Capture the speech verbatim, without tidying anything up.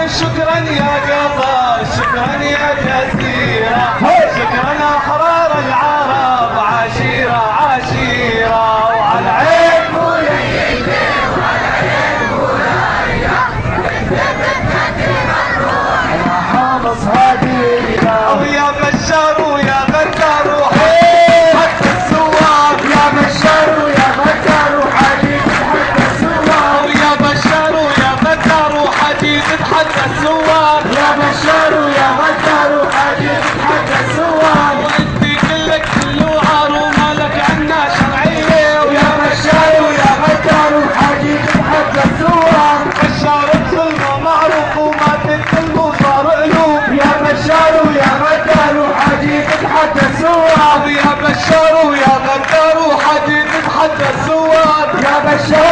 شكرا يا قطر شكرا يا جزيرة شكرا أحرار العرب عشيرة عشيرة وعلى عين ويا وعلى عين ويا أنا حامص هدينا ويا بشار ويا غدار وحتى السوار يا بشار ويا غدار وحديد حتى السوار ويا بشار ويا غدار وحديد حتى السوار يا بشار ويا غدار وحديد حتى السوار وانت كلك كله عار ومالك عنا شرعيه ويا بشار ويا غدار وحديد حتى السوار بشار بظلمه معروف وما تتكلموا صار قلوب يا بشار ويا غدار وحديد حتى السوار يا بشار ويا غدار وحديد حتى السوار يا بشار